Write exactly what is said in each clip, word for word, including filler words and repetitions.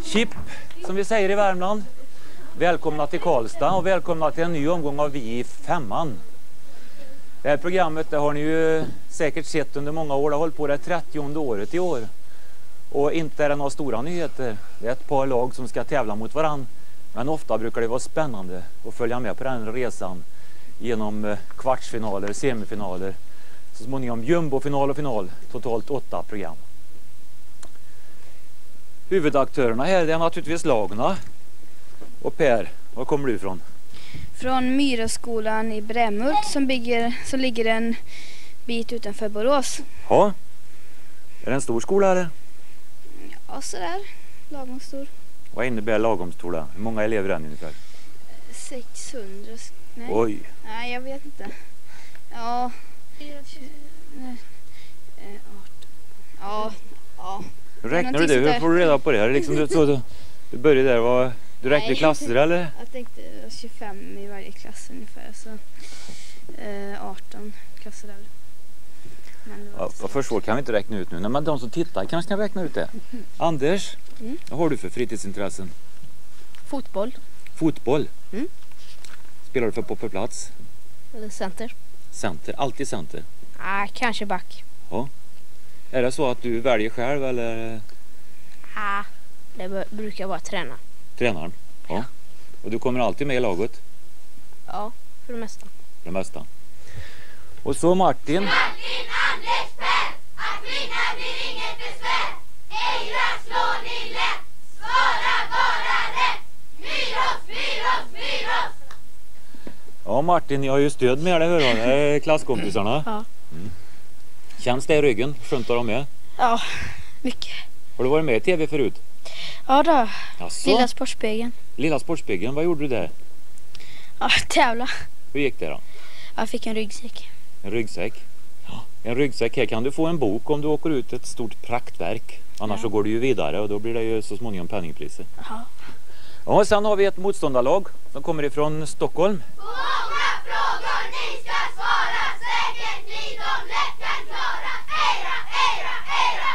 Chip, som vi säger i Värmland. Välkomna till Karlstad och välkomna till en ny omgång av Vi i femman. Det här programmet det har ni ju säkert sett under många år. Det har hållit på det trettionde året i år. Och inte är det några stora nyheter. Det är ett par lag som ska tävla mot varann. Men ofta brukar det vara spännande att följa med på den resan genom kvartsfinaler, semifinaler. Så småningom jumbofinal och final. Totalt åtta program. Huvudaktörerna här det är naturligtvis Lagna. Och Per, var kommer du ifrån? Från Myraskolan i Brämhult som, bygger, som ligger en bit utanför Borås. Ja, är det en stor skola eller? Ja, sådär. Lagom stor. Vad innebär lagom stor då? Hur många elever är det ungefär? sexhundra. Nej. Oj. Nej, jag vet inte. Ja. Ja, ja. Hur räknar du det? Hur får du reda på det? Är liksom du, så, du, du började där, var, du räknade klasser eller? Jag tänkte tjugofem i varje klass ungefär. Så eh, arton klasser där. Ja, vad för svårt kan vi inte räkna ut nu. Nej, men de som tittar kanske kan räkna ut det. Mm. Anders, mm. vad har du för fritidsintressen? Fotboll. Fotboll? Mm. Spelar du för på, på plats? Eller center. Center? Alltid center? Ah, kanske back. Ja. Är det så att du väljer själv eller? Ah, det brukar vara träna. Tränaren? Ja. ja. Och du kommer alltid med i laget? Ja, för det mesta. För det mesta. Och så Martin. Martin, Anders, Per, att vinna blir inget besvär. Eira slår ni lätt, svara bara rätt. Myros, Myros, Myros. Ja Martin, jag har ju stöd med dig, hör du? Det är klasskompisarna. Ja. Mm. Känns det i ryggen? Skönt att de med? Ja, mycket. Har du varit med i tv förut? Ja då. Jaså? Lilla Sportspegeln. Lilla Sportspegeln, vad gjorde du där? Ja, tävla. Hur gick det då? Jag fick en ryggsäck. En ryggsäck? Ja. En ryggsäck, här kan du få en bok om du åker ut ett stort praktverk. Annars ja. så går du ju vidare och då blir det ju så småningom penningpriser. Ja. Ja, och sen har vi ett motståndarlag som kommer ifrån Stockholm. På många frågor ni ska svara, säkert ni de lätt kan klara. Eira, Eira, Eira.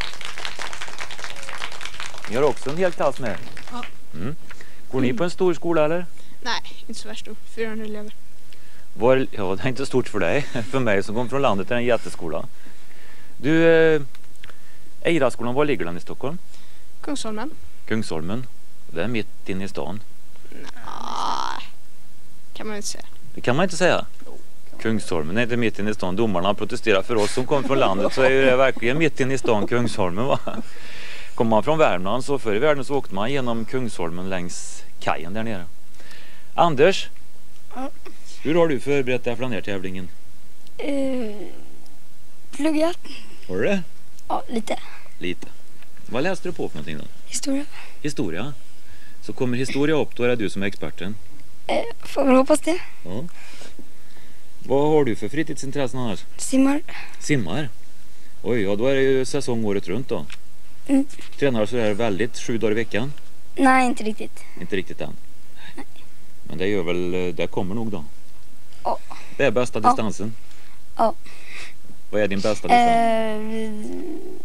Ni har också en hel klass med. Ja. Mm. Går ni på en stor skola eller? Nej, inte så värst stor. fyrahundra elever. Var, ja, det är inte stort för dig. För mig som kommer från landet är det en jätteskola. Du, eh, Eiraskolan, var ligger den i Stockholm? Kungsholmen. Kungsholmen. Det är mitt inne i stan. Nej, kan man inte säga. Det kan man inte säga. Kungsholmen är inte mitt inne i stan. Domarna protesterar för oss som kommer från landet så är ju det verkligen mitt inne i stan, Kungsholmen va? Kommer man från Värmland så förr i världen så åkte man genom Kungsholmen längs kajen där nere. Anders? Ja. Hur har du förberett dig för den här tävlingen? Uh, pluggat. Har du det? Ja, lite. Lite. Vad läste du på för någonting då? Historia. Historia? Så kommer historia upp, då är det du som är experten? Uh, får väl hoppas det. Ja. Vad har du för fritidsintressen annars? Simmar. Simmar? Oj, ja då är det ju säsong året runt då. Mm. Tränar du så här väldigt sju dagar i veckan? Nej, inte riktigt. Inte riktigt än? Nej. Men det gör väl, det kommer nog då? Ja. Det är bästa Ja. distansen? Ja. Vad är din bästa distans? Uh,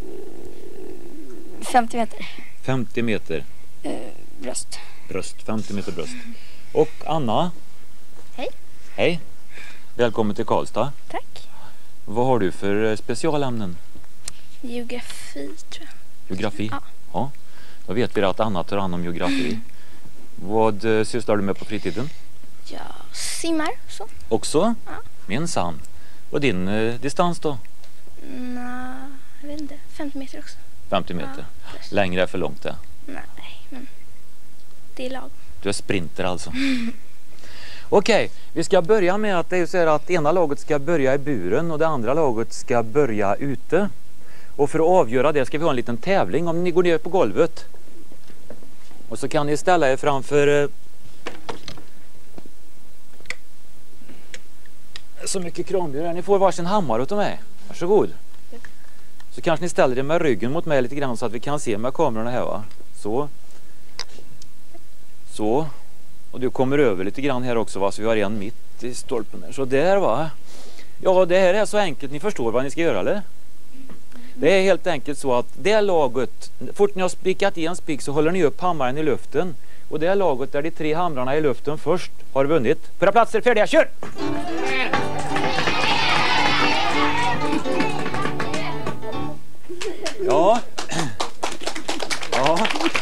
femtio meter. femtio meter. Uh, bröst. Bröst, femtio meter bröst. Och Anna? Hej. Hej. Välkommen till Karlstad. Tack. Vad har du för specialämnen? Geografi, tror jag. Geografi? Ja. Ja. Då vet vi att Anna tar hand om geografi. Mm. Vad uh, sysslar du med på fritiden? Jag simmar så. Också? Ja. Minsann. Och din uh, distans då? Nej, jag vet inte. femtio meter också. femtio meter. Ja. Längre är för långt det. Nej, men det är lag. Du är sprinter alltså. Mm. Okej, okay, vi ska börja med att det är så här att ena laget ska börja i buren och det andra laget ska börja ute. Och för att avgöra det ska vi ha en liten tävling om ni går ner på golvet. Och så kan ni ställa er framför eh, så mycket kranbjörn. Ni får varsin hammare åt mig. Varsågod. Så kanske ni ställer er med ryggen mot mig lite grann så att vi kan se med kamerorna här va. Så. Så. Och du kommer över lite grann här också va. Så vi har en mitt i stolpen där. Så där va. Ja det här är så enkelt. Ni förstår vad ni ska göra eller? Det är helt enkelt så att det laget, fort ni har spikat i en spik så håller ni upp hammaren i luften. Och det laget där de tre hamrarna i luften först har vunnit. Fyra platser, färdiga, kör! Ja. Ja.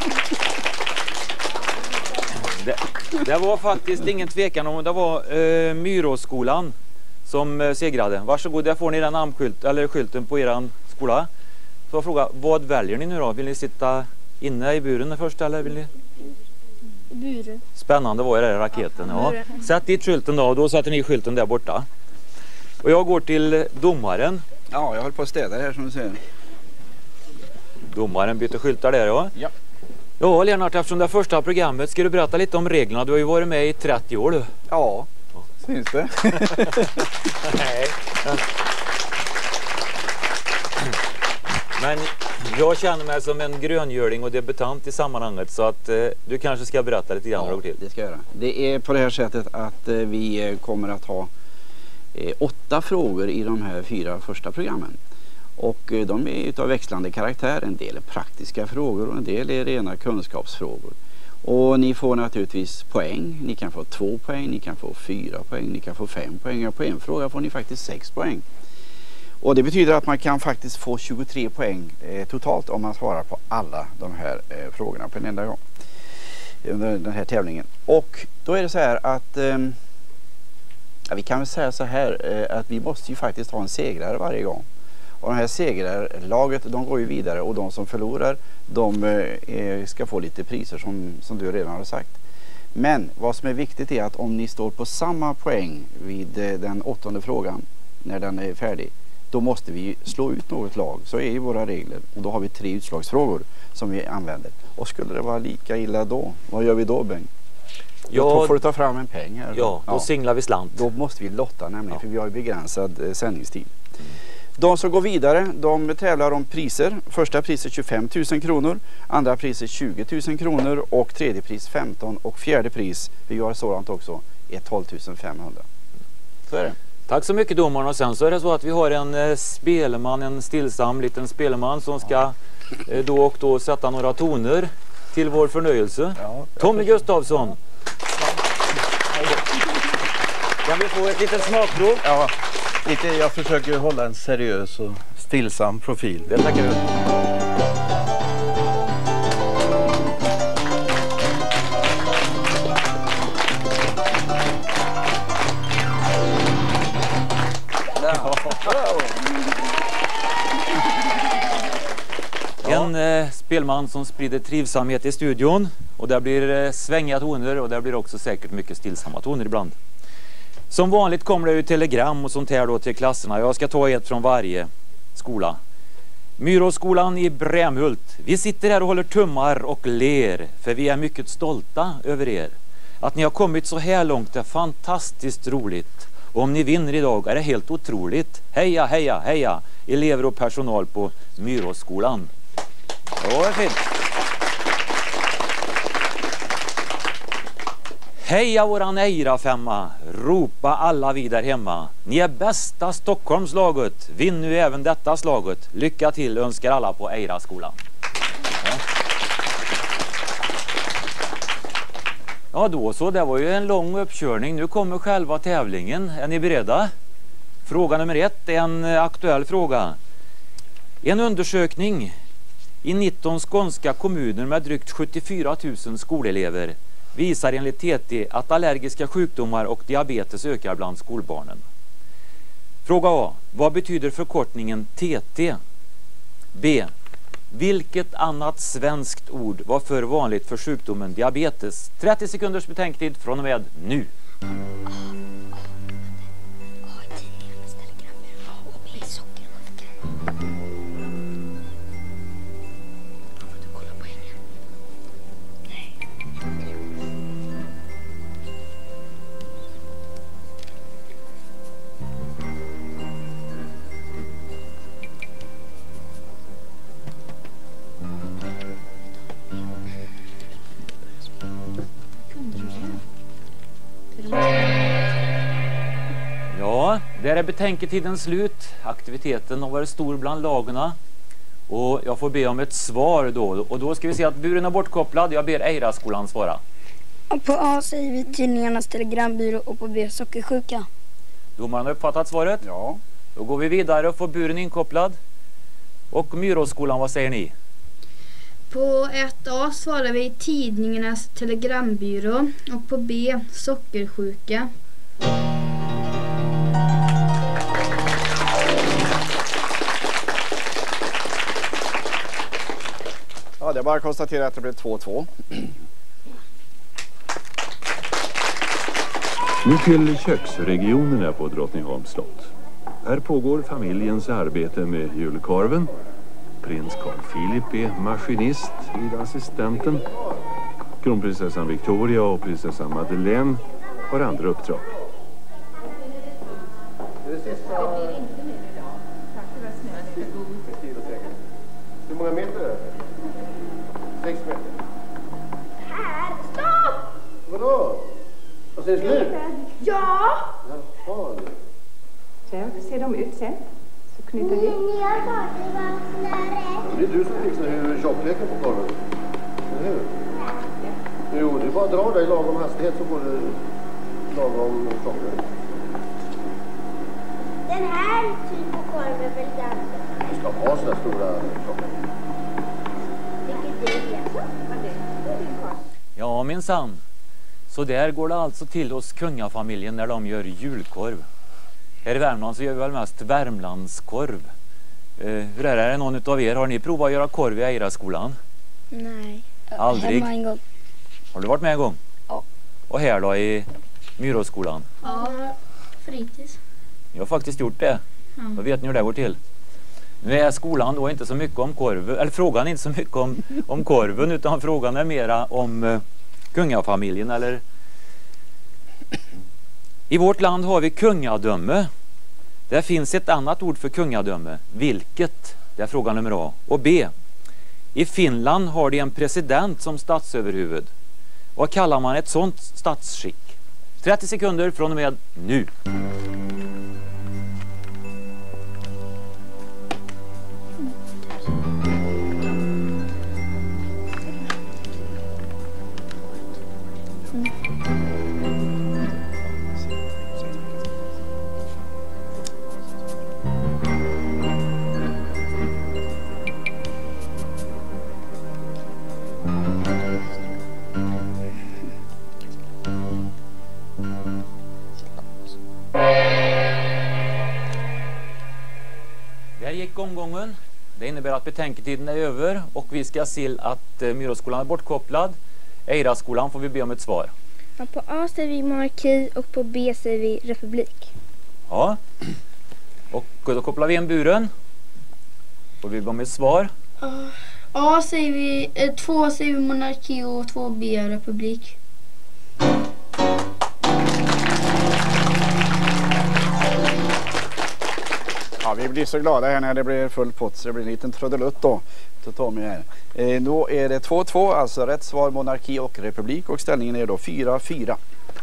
Det, det var faktiskt ingen tvekan om det var eh, Myråsskolan som eh, segrade. Varsågod, där får ni den namnskylt, eller skylten på er skola. Så jag frågar, vad väljer ni nu då? Vill ni sitta inne i buren först eller vill ni? Buren. Spännande var det där raketen. Ja. Sätt dit skylten då och då sätter ni skylten där borta. Och jag går till domaren. Ja, jag håller på att städa här som du ser. Domaren byter skyltar där, ja. Ja. Ja, Lennart, eftersom det första programmet ska du berätta lite om reglerna. Du har ju varit med i trettio år, du. Ja, syns det. Nej. Men jag känner mig som en gröngöling och debutant i sammanhanget, så att eh, du kanske ska berätta lite grann. Ja, till. det ska jag göra. Det är på det här sättet att eh, vi kommer att ha eh, åtta frågor i de här fyra första programmen. Och eh, de är utav växlande karaktär. En del är praktiska frågor och en del är rena kunskapsfrågor. Och ni får naturligtvis poäng. Ni kan få två poäng, ni kan få fyra poäng, ni kan få fem poäng. Och på en fråga får ni faktiskt sex poäng. Och det betyder att man kan faktiskt få tjugotre poäng eh, totalt om man svarar på alla de här eh, frågorna på en enda gång under den här tävlingen. Och då är det så här att eh, ja, vi kan väl säga så här eh, att vi måste ju faktiskt ha en segrare varje gång. Och de här segrarlaget, de går ju vidare och de som förlorar, de eh, ska få lite priser som, som du redan har sagt. Men vad som är viktigt är att om ni står på samma poäng vid eh, den åttonde frågan när den är färdig, då måste vi slå ut något lag. Så är ju våra regler. Och då har vi tre utslagsfrågor som vi använder. Och skulle det vara lika illa då, vad gör vi då, Bengt? Ja, då får du ta fram en peng här. Ja, då ja. singlar vi slant. Då måste vi lotta nämligen, ja. För vi har ju begränsad eh, sändningstid. Mm. De som går vidare, de tävlar om priser. Första priset tjugofem tusen kronor, andra priset tjugo tusen kronor och tredje pris femton och fjärde pris, vi gör sådant också, är tolv tusen femhundra. Så är det. Tack så mycket, domaren. Och sen så är det så att vi har en eh, spelman, en stillsam liten spelman som ska eh, då och då sätta några toner till vår förnöjelse. Ja, Tommy Gustafsson. Kan vi få ett litet smakprov? Ja, lite, jag försöker hålla en seriös och stillsam profil. Det tackar vi. En eh, spelman som sprider trivsamhet i studion, och där blir eh, svängiga toner och där blir också säkert mycket stillsamma toner ibland. Som vanligt kommer det ju telegram och sånt här då till klasserna. Jag ska ta ett från varje skola. Myråsskolan i Brämhult. Vi sitter här och håller tummar och ler, för vi är mycket stolta över er. Att ni har kommit så här långt är fantastiskt roligt. Och om ni vinner idag är det helt otroligt. Heja, heja, heja, elever och personal på Myråsskolan. Ja, det är fint. Heja våran Eira femma, ropa alla vi där hemma. Ni är bästa Stockholmslaget, vinn nu även detta slaget. Lycka till önskar alla på Eira-skolan. Ja. Ja då så, det var ju en lång uppkörning. Nu kommer själva tävlingen. Är ni beredda? Fråga nummer ett är en aktuell fråga. En undersökning i nitton skånska kommuner med drygt sjuttiofyra tusen skolelever visar enligt T T att allergiska sjukdomar och diabetes ökar bland skolbarnen. Fråga A. Vad betyder förkortningen T T? B. Vilket annat svenskt ord var för vanligt för sjukdomen diabetes? trettio sekunders betänketid från och med nu. Ja, där är betänketiden slut. Aktiviteten har varit stor bland lagarna. Och jag får be om ett svar då. Och då ska vi se att buren är bortkopplad. Jag ber Eiraskolan svara. Och på A säger vi tidningarnas telegrambyrå och på B sockersjuka. Domaren har uppfattat svaret. Ja. Då går vi vidare och får buren inkopplad. Och Myråskolan, vad säger ni? På ett A svarar vi tidningarnas telegrambyrå och på B sockersjuka. Ja, det är bara att konstatera att det blev två två. Nu till köksregionerna på Drottningholms slott. Här pågår familjens arbete med julkorven. Prins Carl Philip är maskinist vid assistenten. Kronprinsessan Victoria och prinsessan Madeleine har andra uppdrag. Hur många meter är det? Sex meter. Här, stopp! Vadå? Och så är det slut? Ja! Jaha. Sen ser de ut sen. Så knyter vi. Ni har fått det var snöre. Det är du som fixar hur tjockleken på korven. Eller hur? Jo, det är bara att dra dig i lagom hastighet så får du lagom tjocklek. Den här typen av korv är väl ganska... Du ska ha sådana stora tjocklek. Vilket det är. Ja, minsann. Så där går det alltså till hos kungafamiljen när de gör julkorv. Här i Värmland så gör vi väl mest Värmlandskorv. Eh, hur är det? Är det någon av er? Har ni provat att göra korv i Eiraskolan? Nej. Aldrig? Hemma en gång. Har du varit med en gång? Ja. Och här då i Myråskolan? Ja, fritids. Jag har faktiskt gjort det. Ja. Då vet ni hur det går till. Nu är skolan då inte så mycket om korven, eller frågan är inte så mycket om, om korven utan frågan är mera om eh, kungafamiljen eller... I vårt land har vi kungadöme. Det finns ett annat ord för kungadöme. Vilket? Det är fråga nummer A. Och B. I Finland har de en president som statsöverhuvud. Vad kallar man ett sånt statsskick? trettio sekunder från och med nu. Där gick omgången. Det innebär att betänketiden är över och vi ska se att eh, Myråskolan är bortkopplad. Eiraskolan får vi be om ett svar. Ja, på A säger vi monarki och på B säger vi republik. Ja. Och då kopplar vi in buren. Får vi be om ett svar. Uh, A säger vi, eh, två säger vi monarki och två B republik. Ja, vi blir så glada här när det blir full pott så det blir en liten trudelutt då. Så tar vi här. Eh, då är det två två, alltså rätt svar monarki och republik och ställningen är då fyra fyra.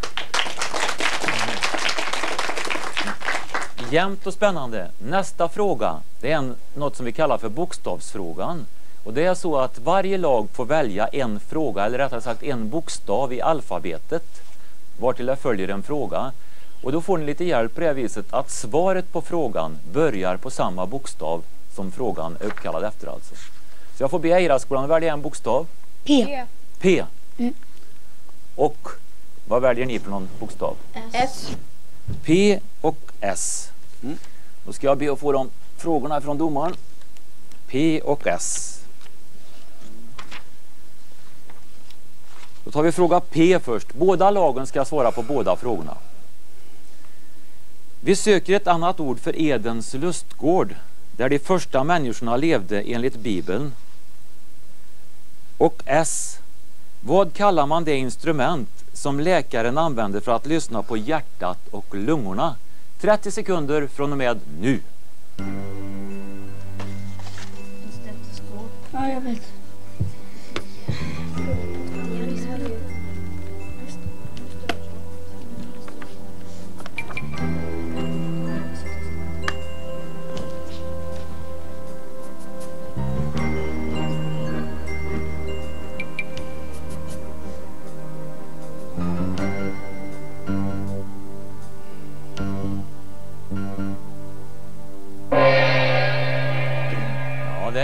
Jämnt och spännande. Nästa fråga, det är en, något som vi kallar för bokstavsfrågan. Och det är så att varje lag får välja en fråga, eller rättare sagt en bokstav i alfabetet. Vartill det följer en fråga. Och då får ni lite hjälp på det viset att svaret på frågan börjar på samma bokstav som frågan är uppkallad efter alltså. Så jag får be Eiraskolan att välja en bokstav. P. P. Mm. Och vad väljer ni för någon bokstav? S. P och S. Mm. Då ska jag be att få de frågorna från domaren. P och S. Då tar vi fråga P först. Båda lagen ska svara på båda frågorna. Vi söker ett annat ord för Edens lustgård, där de första människorna levde enligt Bibeln. Och S. Vad kallar man det instrument som läkaren använder för att lyssna på hjärtat och lungorna? trettio sekunder från och med nu. Ja, jag vet.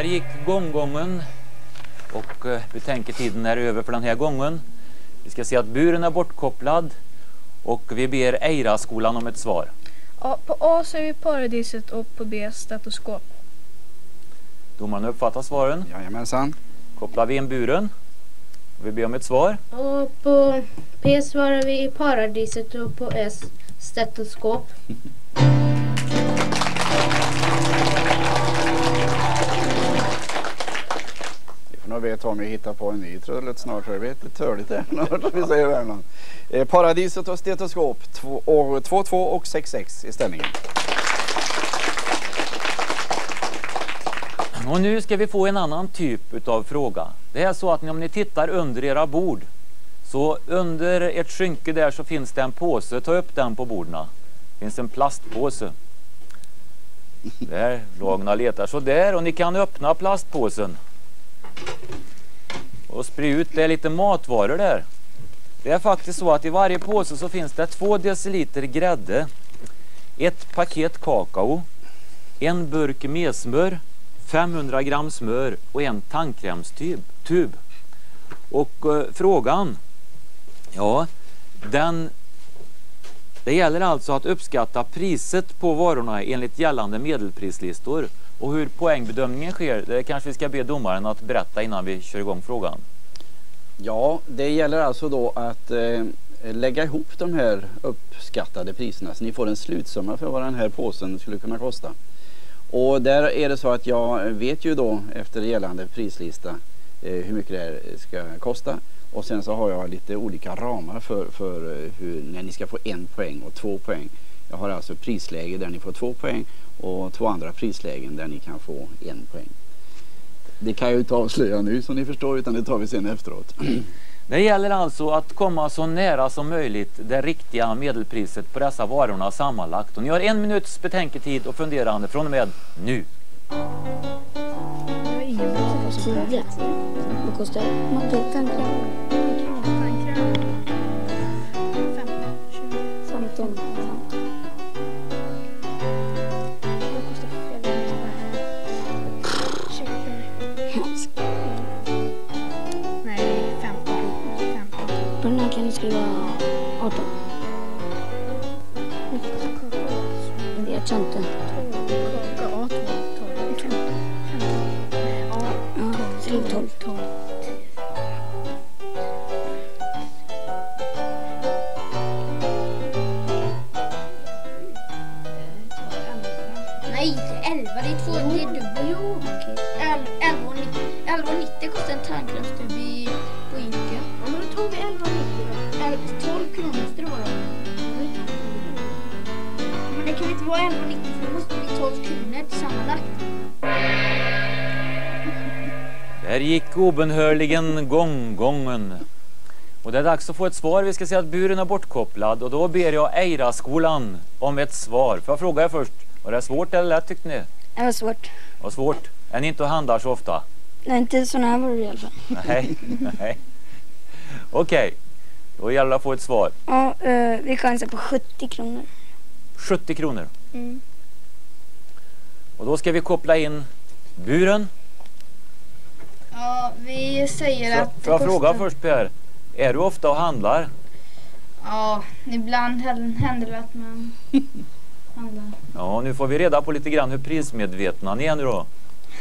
Där gick gånggången och eh, betänketiden är över för den här gången. Vi ska se att buren är bortkopplad och vi ber Eira-skolan om ett svar. Ja, på A så är vi paradiset och på B stetoskop. Domaren uppfattar svaren. Jajamensan. Kopplar vi in buren. Vi ber om ett svar. Och på P svarar vi paradiset och på S stetoskop. Nu vet om vi hittar på en ny trullet snart, för jag vet lite törligt det är, vi säger Värmland. Eh, paradiset och stetoskop, två två och sex sex i ställningen. Och nu ska vi få en annan typ av fråga. Det är så att om ni tittar under era bord, så under ett skynke där så finns det en påse, ta upp den på borden. Det finns en plastpåse. Där, lagna letar så där, och ni kan öppna plastpåsen. Och sprida ut, det är lite matvaror där. Det är faktiskt så att i varje påse så finns det två deciliter grädde, ett paket kakao, en burk mesmör, femhundra gram smör och en tandkrämstub. Tub. Och eh, frågan, ja, den, det gäller alltså att uppskatta priset på varorna enligt gällande medelprislistor. Och hur poängbedömningen sker, det kanske vi ska be domaren att berätta innan vi kör igång frågan. Ja, det gäller alltså då att eh, lägga ihop de här uppskattade priserna så ni får en slutsumma för vad den här påsen skulle kunna kosta. Och där är det så att jag vet ju då efter gällande prislista eh, hur mycket det här ska kosta. Och sen så har jag lite olika ramar för, för hur, när ni ska få en poäng och två poäng. Jag har alltså prisläge där ni får två poäng och två andra prislägen där ni kan få en poäng. Det kan jag ju inte avslöja nu som ni förstår, utan det tar vi sen efteråt. Det gäller alltså att komma så nära som möjligt det riktiga medelpriset på dessa varorna sammanlagt. Och ni har en minuts betänketid och funderande från och med nu. Vad kostar det? femton. På den här kan du skriva arton. Det är inte. Ja, skriv tolv. Nej, inte elva, det är två, det är dubbel. Jo, okej. elva nittio kostar en tandkrämstub i på Ica. Ja, men då tog vi elva nittio. tolv kronor måste det vara. Men det kan inte vara elva nittio för det måste bli tolv kronor sammanlagt. Där gick obenhörligen gånggången. Och det är dags att få ett svar. Vi ska se att buren är bortkopplad. Och då ber jag Eira-skolan om ett svar. Får jag fråga er först? Var det svårt eller lätt tyckte ni? Det var svårt. Det var svårt. Är ni inte och handlar så ofta? Nej, inte sådana här var det i alla fall. Nej, nej. Okej, okay. Då gäller det att få ett svar. Ja, uh, vi chansar på sjuttio kronor. sjuttio kronor. Mm. Och då ska vi koppla in buren. Ja, vi säger så, att... Får jag kostar... fråga först Per, är du ofta och handlar? Ja, ibland händer det att man handlar. Ja, nu får vi reda på lite grann hur prismedvetna ni är nu då.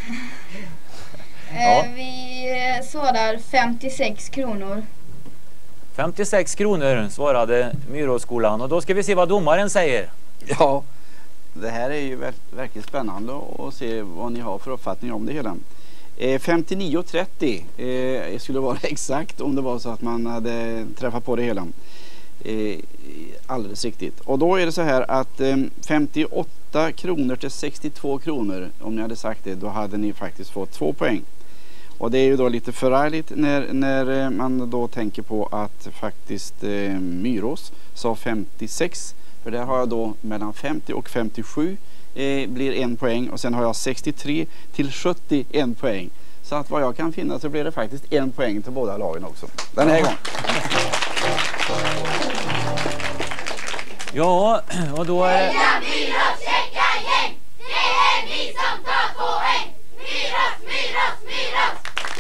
Ja. Vi svarar femtiosex kronor. femtiosex kronor svarade Myråskolan. Och då ska vi se vad domaren säger. Ja, det här är ju verkligen spännande att se vad ni har för uppfattning om det hela. Eh, femtionio trettio eh, skulle vara exakt om det var så att man hade träffat på det hela. Eh, alldeles riktigt. Och då är det så här att eh, femtioåtta kronor till sextiotvå kronor, om ni hade sagt det, då hade ni faktiskt fått två poäng. Och det är ju då lite förargligt när, när man då tänker på att faktiskt eh, Myrås sa femtiosex, för där har jag då mellan femtio och femtiosju eh, blir en poäng, och sen har jag sextiotre till sjuttio en poäng. Så att vad jag kan finna så blir det faktiskt en poäng till båda lagen också. Den här gången. Ja, och då är... Myrås checka gäng, det är vi som tar poäng. Myrås, Myrås. Myros, Myros!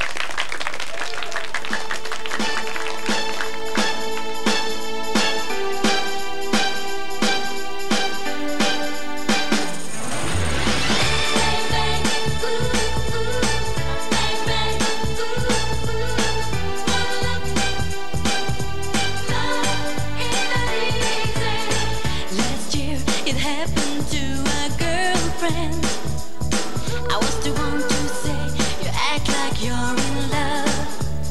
Last year it happened to a girlfriend. I was the one to say you act like you're in love.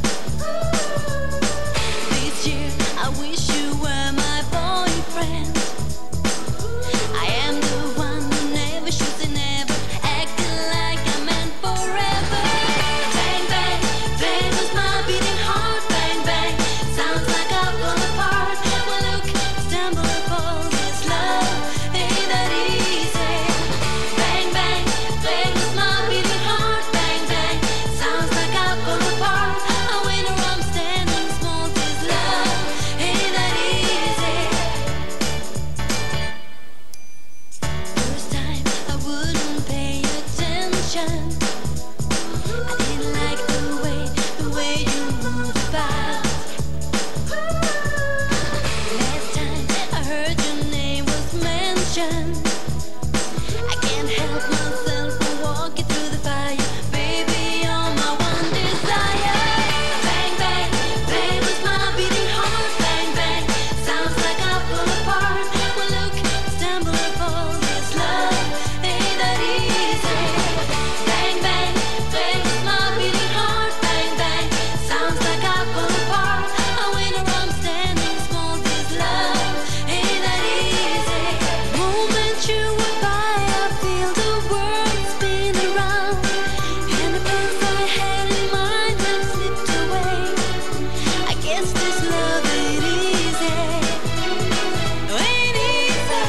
This year I wish you were my boyfriend. I am the one who never shoots and never acting like I'm meant forever. Bang bang, there goes my beating heart. Bang bang, sounds like I fall apart. Well look, stumble and fall. This love ain't that easy. Bang bang, there goes my beating heart. Bang bang, sounds like I fall apart. I win or I'm standing small. This love ain't that easy. First time I wouldn't pay attention. I didn't like the way, the way you moved about. Last time I heard your name was mentioned. I can't help myself from walking through the fire. Baby, you're my one desire. Bang bang, bang was my beating heart. Bang bang, sounds like I fall apart. Well look, stumble and fall. This love ain't that easy. Bang bang, bang was my beating heart. Bang bang, sounds like I fall apart. I win or I'm standing small. This love ain't that easy. Moment you went by, I feel the world spin around, and the plans I had in mind have slipped away. I guess this love ain't easy. Ain't easy.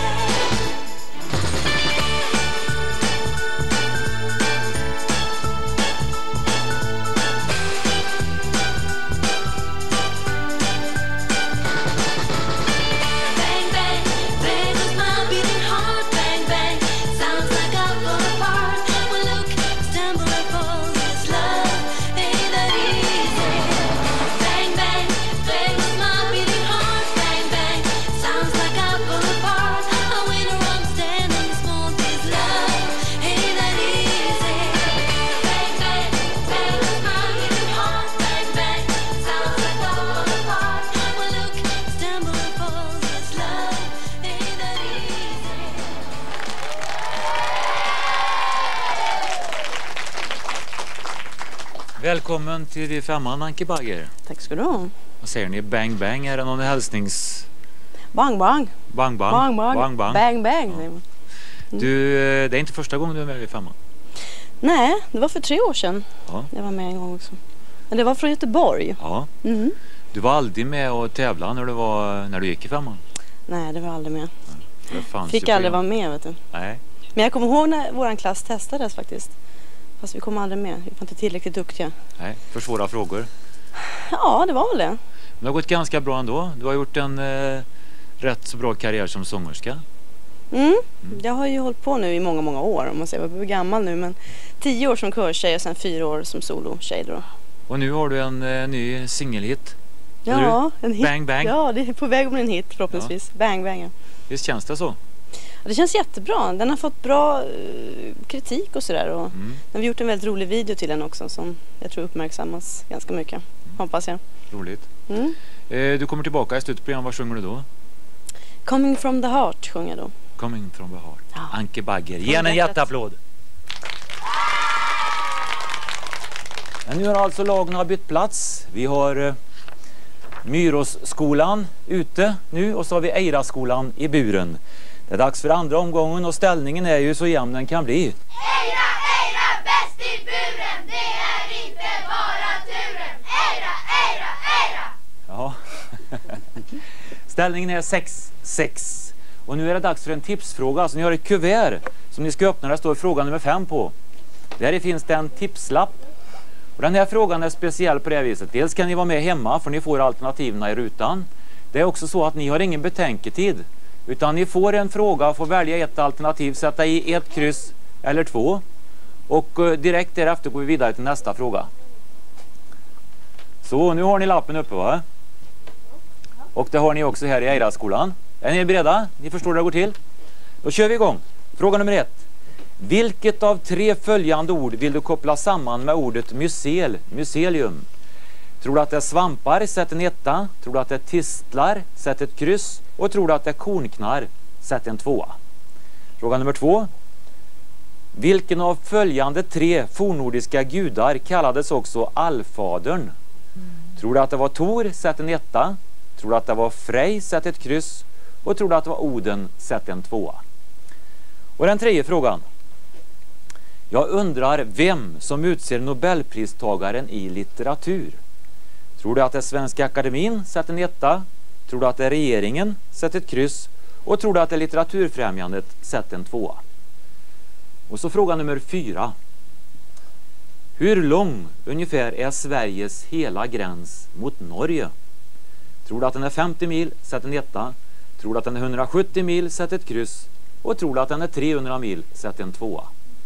Bang bang, bang was my beating heart. Bang bang, sounds like I fall apart. Well look, stumble and fall. This love ain't that easy. Bang bang, bang was my beating heart. Bang bang, sounds like I fall apart. I win or I'm standing small. This love ain't that easy. Bang bang, bang was my beating heart. Bang bang, sounds like I fall apart. Well look, stumble and fall. This love ain't that easy. Välkommen till V femman, Anke Bagger. Tack ska du ha. Vad säger ni? Bang bang? Är det någon hälsnings... Bang bang. Bang bang? Bang bang. Bang bang. Bang bang. säger man. Du, eh, det är inte första gången du är med i V femman. Nej, det var för tre år sedan. Ja. Jag var med en gång också. Men det var från Göteborg. Ja. Mhm. Du var aldrig med och tävla när du, var, när du gick i femman? Nej, det var aldrig med. Det fanns Fick ju aldrig program. vara med, vet du. Nej. Men jag kommer ihåg när våran klass testades faktiskt. Fast vi kom aldrig med. Vi var inte tillräckligt duktiga. Nej, för svåra frågor. Ja, det var väl det. Men det har gått ganska bra ändå. Du har gjort en eh, rätt så bra karriär som sångerska. Mm. Jag har ju hållit på nu i många, många år. Om man säger, jag är gammal nu, men tio år som körtjej och sen fyra år som solotjej då. Och nu har du en eh, ny singelhit. Ja, en hit. Bang bang. Ja, det är på väg att bli en hit förhoppningsvis. Ja. Bang bang. Ja. Visst känns det så? Ja, det känns jättebra. Den har fått bra uh, kritik och sådär. Och Mm. vi har gjort en väldigt rolig video till den också som jag tror uppmärksammas ganska mycket. Mm. Hoppas jag. Roligt. Mm. Eh, du kommer tillbaka i slutet på programmet. Vad sjunger du då? Coming from the heart sjunger jag då. Coming from the heart. Ja. Anke Bagger. Från Ge en hjärtat. jätteapplåd. Men nu har alltså lagen bytt plats. Vi har eh, Myrosskolan ute nu och så har vi Eiraskolan i buren. Det är dags för andra omgången och ställningen är ju så jämn den kan bli. Eira, Eira, bäst i buren, det är inte bara turen. Eira, Eira, Eira. Ja. Ställningen är sex sex. Och nu är det dags för en tipsfråga. Så ni har ett kuvert som ni ska öppna. Där står fråga nummer fem på. Där finns det en tipslapp. Och den här frågan är speciell på det här viset. Dels kan ni vara med hemma för ni får alternativen i rutan. Det är också så att ni har ingen betänketid. Utan ni får en fråga och får välja ett alternativ. Sätta i ett kryss eller två. Och eh, direkt därefter går vi vidare till nästa fråga. Så, nu har ni lappen uppe, va? Och det har ni också här i Eiraskolan. Är ni beredda? Ni förstår hur det går till? Då kör vi igång. Fråga nummer ett. Vilket av tre följande ord vill du koppla samman med ordet mycel, mycelium? Tror du att det är svampar? Sätt en etta. Tror du att det är tistlar? Sätt ett kryss. Och tror du att det är kornknar? Sätt en tvåa. Fråga nummer två. Vilken av följande tre fornnordiska gudar kallades också allfadern? Tror du att det var Tor? Sätt en etta. Tror du att det var Frej? Sätt ett kryss. Och tror du att det var Oden? Sätt en tvåa. Och den tredje frågan. Jag undrar vem som utser Nobelpristagaren i litteratur. Tror du att det är Svenska Akademin? Sätt en etta. Tror du att det är regeringen? Sätt ett kryss. Och tror du att det är Litteraturfrämjandet? Sätt en tvåa. Och så fråga nummer fyra. Hur lång ungefär är Sveriges hela gräns mot Norge? Tror du att den är femtio mil? Sätt en etta. Tror du att den är hundrasjuttio mil? Sätt ett kryss. Och tror du att den är trehundra mil? Sätt en tvåa.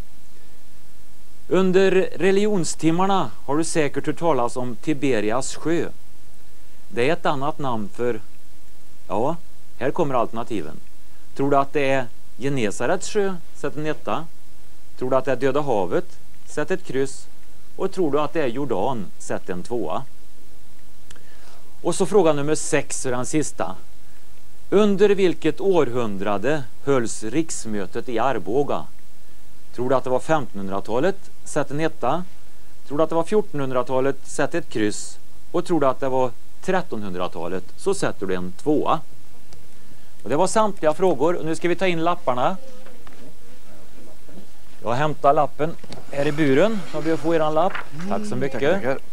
Under religionstimmarna har du säkert hört talas om Tiberias sjö. Det är ett annat namn för... Ja, här kommer alternativen. Tror du att det är Genesarets sjö? Sätt en etta. Tror du att det är Döda havet? Sätt ett kryss. Och tror du att det är Jordan? Sätt en tvåa. Och så fråga nummer sex och den sista. Under vilket århundrade hölls riksmötet i Arboga? Tror du att det var femtonhundratalet? Sätt en etta. Tror du att det var fjortonhundratalet? Sätt ett kryss. Och tror du att det var trettonhundratalet? Så sätter du en tvåa. Och det var samtliga frågor. Och nu ska vi ta in lapparna. Jag hämtar lappen här i buren. Så vi får er lapp. Tack så mycket. Tack, tackar.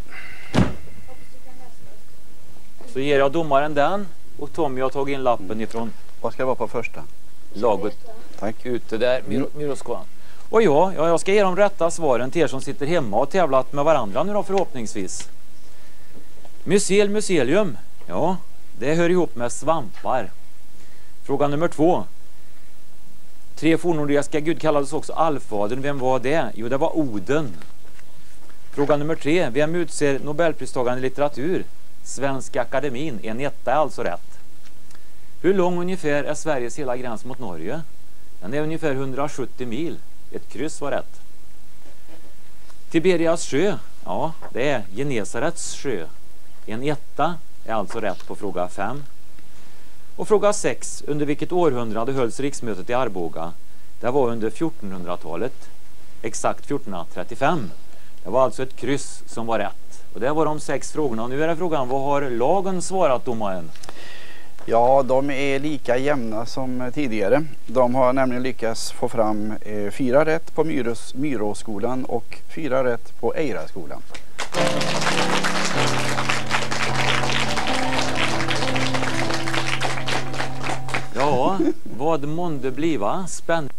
Så ger jag domaren den. Och Tommy har tagit in lappen ifrån... Vad ska det vara på första? Laget. Tack. Ute där, Myroskolan. Och ja, jag ska ge de rätta svaren till er som sitter hemma och tävlat med varandra nu då förhoppningsvis. Mycel, mycelium. Ja, det hör ihop med svampar. Fråga nummer två. Tre fornnordiska gud kallades också allfadern. Vem var det? Jo, det var Oden. Fråga nummer tre. Vem utser Nobelpristagaren i litteratur? Svenska Akademin. En etta är alltså rätt. Hur lång ungefär är Sveriges hela gräns mot Norge? Den är ungefär hundrasjuttio mil. Ett kryss var rätt. Tiberias sjö. Ja, det är Genesarets sjö. En etta är alltså rätt på fråga fem. Och fråga sex. Under vilket århundrade hölls riksmötet i Arboga? Det var under fjortonhundratalet. Exakt fjortonhundratrettiofem. Det var alltså ett kryss som var rätt. Och det var de sex frågorna. Och nu är det frågan, vad har lagen svarat, domaren? Ja, de är lika jämna som tidigare. De har nämligen lyckats få fram eh, fyra rätt på Myros, Myroskolan och fyra rätt på Eiraskolan. Ja, vad månde bliva? Spännande.